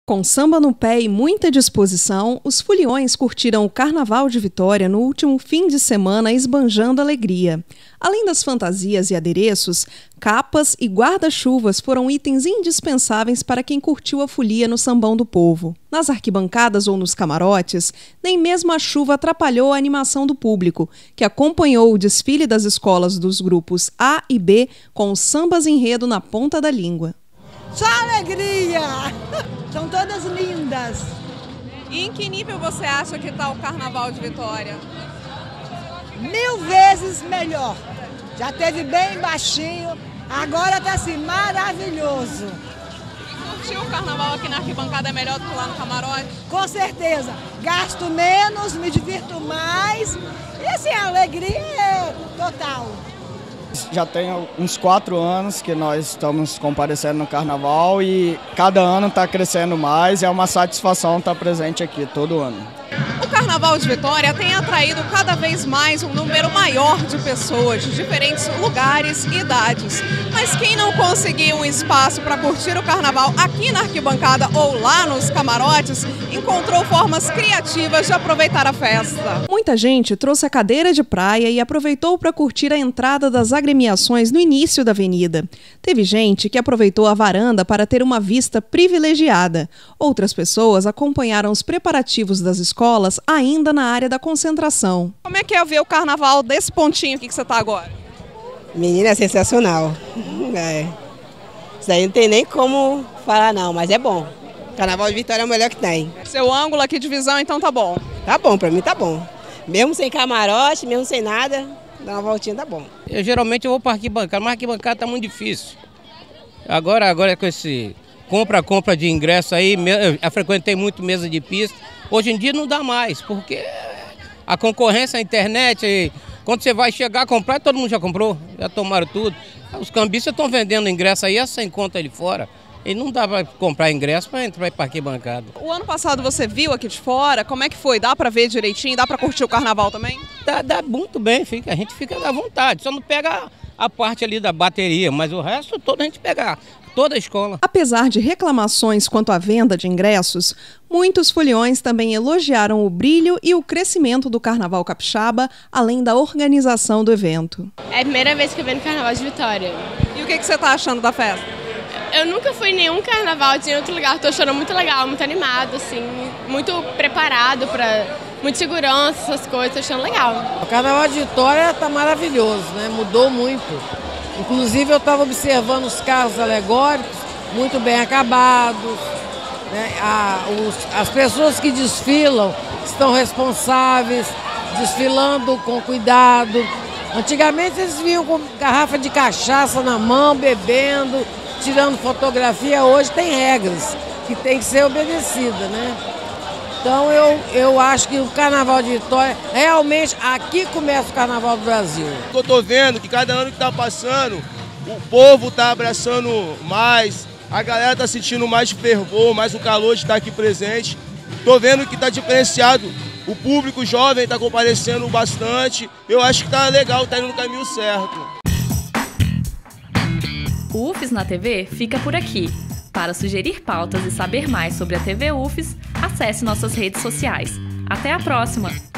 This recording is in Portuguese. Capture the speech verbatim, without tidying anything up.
Com samba no pé e muita disposição, os foliões curtiram o Carnaval de Vitória no último fim de semana esbanjando alegria. Além das fantasias e adereços, capas e guarda-chuvas foram itens indispensáveis para quem curtiu a folia no Sambão do Povo. Nas arquibancadas ou nos camarotes, nem mesmo a chuva atrapalhou a animação do público, que acompanhou o desfile das escolas dos grupos A e B com os sambas enredo na ponta da língua. Só alegria! São todas lindas. E em que nível você acha que está o Carnaval de Vitória? Mil vezes melhor. Já teve bem baixinho, agora está assim, maravilhoso. E curtir o Carnaval aqui na arquibancada é melhor do que lá no camarote? Com certeza. Gasto menos, me divirto mais. E assim, a alegria é total. Já tem uns quatro anos que nós estamos comparecendo no Carnaval e cada ano está crescendo mais e é uma satisfação estar presente aqui todo ano. O Carnaval de Vitória tem atraído cada vez mais um número maior de pessoas de diferentes lugares e idades. Mas quem não conseguiu um espaço para curtir o Carnaval aqui na arquibancada ou lá nos camarotes, encontrou formas criativas de aproveitar a festa. Muita gente trouxe a cadeira de praia e aproveitou para curtir a entrada das agremiações no início da avenida. Teve gente que aproveitou a varanda para ter uma vista privilegiada. Outras pessoas acompanharam os preparativos das escolas ainda na área da concentração. Como é que é ver o Carnaval desse pontinho aqui que você está agora? Menina, é sensacional. É. Isso aí não tem nem como falar não, mas é bom. Carnaval de Vitória é o melhor que tem. Seu ângulo aqui de visão então tá bom? Tá bom, pra mim tá bom. Mesmo sem camarote, mesmo sem nada, dar uma voltinha tá bom. Eu geralmente eu vou para arquibancada, mas arquibancada tá muito difícil. Agora, agora com esse compra, compra de ingresso aí, eu frequentei muito mesa de pista. Hoje em dia não dá mais, porque a concorrência, a internet, quando você vai chegar a comprar, todo mundo já comprou, já tomaram tudo. Os cambistas estão vendendo ingresso aí a cem conto ali fora. E não dá para comprar ingresso para entrar para arquibancada. O ano passado você viu aqui de fora, como é que foi? Dá para ver direitinho? Dá para curtir o Carnaval também? Dá, dá muito bem, fica, a gente fica à vontade, só não pega a parte ali da bateria, mas o resto todo a gente pega. Toda a escola. Apesar de reclamações quanto à venda de ingressos, muitos foliões também elogiaram o brilho e o crescimento do Carnaval Capixaba, além da organização do evento. É a primeira vez que eu venho no Carnaval de Vitória. E o que, que você está achando da festa? Eu nunca fui em nenhum carnaval de outro lugar, estou achando muito legal, muito animado, assim, muito preparado para muita segurança, essas coisas, estou achando legal. O Carnaval de Vitória está maravilhoso, né? Mudou muito. Inclusive eu estava observando os carros alegóricos, muito bem acabados, né? A, os, as pessoas que desfilam estão responsáveis, desfilando com cuidado. Antigamente eles vinham com garrafa de cachaça na mão, bebendo, tirando fotografia. Hoje tem regras que tem que ser obedecida, né? Então eu, eu acho que o Carnaval de Vitória, realmente aqui começa o Carnaval do Brasil. Eu estou vendo que cada ano que está passando, o povo está abraçando mais, a galera está sentindo mais fervor, mais o calor de estar aqui presente. Estou vendo que está diferenciado, o público jovem está comparecendo bastante. Eu acho que está legal, está indo no caminho certo. O U F S na T V fica por aqui. Para sugerir pautas e saber mais sobre a T V U F S, acesse nossas redes sociais. Até a próxima!